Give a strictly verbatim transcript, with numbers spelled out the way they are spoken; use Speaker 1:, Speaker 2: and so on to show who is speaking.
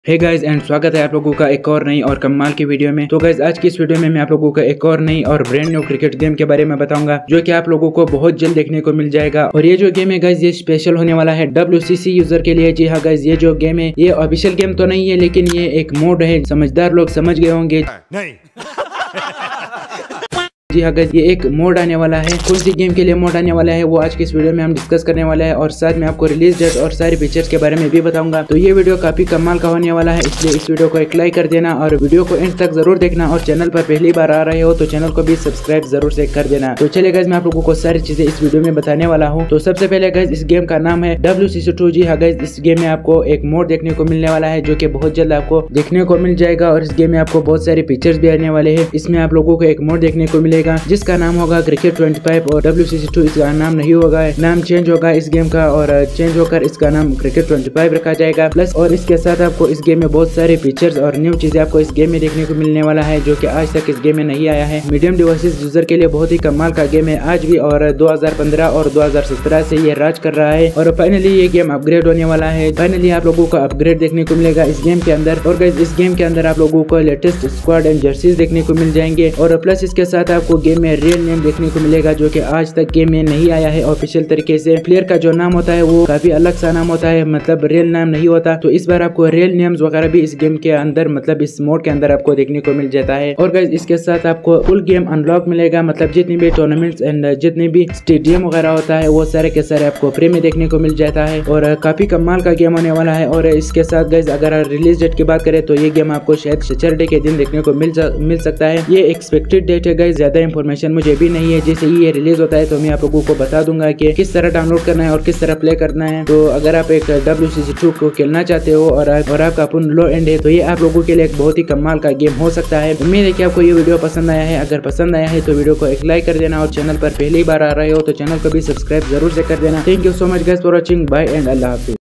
Speaker 1: Hey guys and स्वागत है आप लोगों का एक और नई और कमाल की वीडियो में। तो गाइज आज की इस वीडियो में मैं आप लोगों को एक और नई और ब्रांड न्यू क्रिकेट गेम के बारे में बताऊंगा जो कि आप लोगों को बहुत जल्द देखने को मिल जाएगा। और ये जो गेम है गाइज ये स्पेशल होने वाला है डब्ल्यू सी सी यूजर के लिए। जी हाँ गाइज, ये जो गेम है ये ऑफिशियल गेम तो नहीं है, लेकिन ये एक मोड है। समझदार लोग समझ गए होंगे। नहीं जी हाँ गाइस, ये एक मोड आने वाला है। कौन सी गेम के लिए मोड आने वाला है वो आज की इस वीडियो में हम डिस्कस करने वाले हैं, और साथ में आपको रिलीज डेट और सारी फीचर्स के बारे में भी बताऊंगा। तो ये वीडियो काफी कमाल का होने वाला है, इसलिए इस वीडियो को एक लाइक कर देना और वीडियो को एंड तक जरूर देखना। और चैनल पर पहली बार आ रहे हो तो चैनल को भी सब्सक्राइब जरूर से कर देना। तो चलिए गाइस, मैं आप लोगों को सारी चीजें इस वीडियो में बताने वाला हूँ। तो सबसे पहले गाइस, इस गेम का नाम है डब्ल्यू सी सी टू। जी हाँ गाइस, इस गेम में आपको एक मोड देखने को मिलने वाला है जो की बहुत जल्द आपको देखने को मिल जाएगा। और इस गेम में आपको बहुत सारे फीचर्स भी आने वाले है। इसमें आप लोगों को एक मोड देखने को मिलेगा जिसका नाम होगा क्रिकेट पच्चीस और डब्ल्यू सी सी टू इसका नाम नहीं होगा, नाम चेंज होगा इस गेम का, और चेंज होकर इसका नाम क्रिकेट पच्चीस रखा जाएगा। प्लस और इसके साथ आपको इस गेम में बहुत सारे फीचर्स और न्यू चीजें आपको इस गेम में देखने को मिलने वाला है जो कि आज तक इस गेम में नहीं आया है। मीडियम डिवाइसेस यूजर के लिए बहुत ही कमाल का गेम है आज भी, और दो हज़ार पंद्रह और दो हज़ार सत्रह से ये राज कर रहा है। और फाइनली ये गेम अपग्रेड होने वाला है। फाइनली आप लोगों को अपग्रेड देखने को मिलेगा इस गेम के अंदर। और गाइस, इस गेम के अंदर आप लोगों को लेटेस्ट स्क्वाड एंड जर्सीज देखने को मिल जाएंगे। और प्लस इसके साथ आपको गेम में रियल नेम देखने को मिलेगा जो कि आज तक गेम में नहीं आया है ऑफिशियल तरीके से। प्लेयर का जो नाम होता है वो काफी अलग सा नाम होता है, मतलब रियल नाम नहीं होता। तो इस बार आपको रियल नेम्स वगैरह भी इस गेम के अंदर, मतलब इस मोड के अंदर आपको देखने को मिल जाता है। और गाइस, इसके साथ आपको फुल गेम अनलॉक मिलेगा, मतलब जितनी भी टूर्नामेंट्स एंड जितने भी स्टेडियम वगैरह होता है वो सारे के सारे आपको फ्री में देखने को मिल जाता है। और काफी कमाल का गेम होने वाला है। और इसके साथ गाइस, अगर रिलीज डेट की बात करें तो ये गेम आपको शायद सैटरडे के दिन देखने को मिल मिल सकता है। ये एक्सपेक्टेड डेट है गाइस, ज्यादा इंफॉर्मेशन मुझे भी नहीं है। जैसे ही ये रिलीज होता है तो मैं आप लोगों को बता दूंगा कि किस तरह डाउनलोड करना है और किस तरह प्ले करना है। तो अगर आप एक डब्ल्यू सी सी टू को खेलना चाहते हो और, और आपका अपन लो एंड है तो ये आप लोगों के लिए एक बहुत ही कमाल का गेम हो सकता है। उम्मीद है कि आपको ये वीडियो पसंद आया है। अगर पसंद आया है तो वीडियो को एक लाइक कर देना, और चैनल पर पहली बार आ रहे हो तो चैनल को भी सब्सक्राइब जरूर से कर देना। Thank you so much guys for watching. Bye and अल्लाह हाफिज।